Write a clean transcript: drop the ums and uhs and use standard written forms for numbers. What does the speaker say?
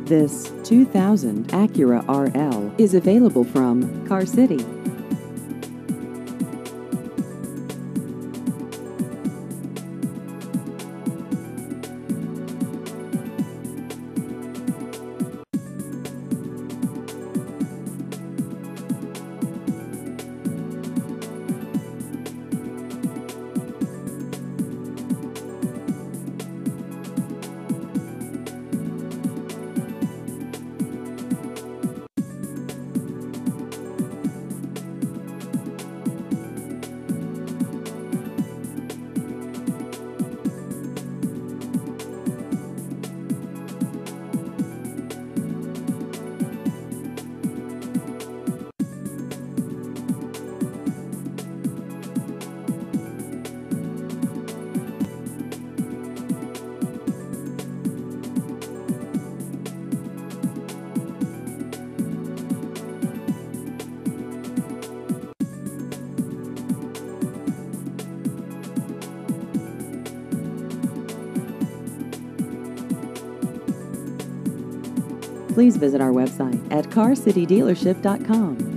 This 2000 Acura RL is available from Car City. Please visit our website at carcitydealership.com.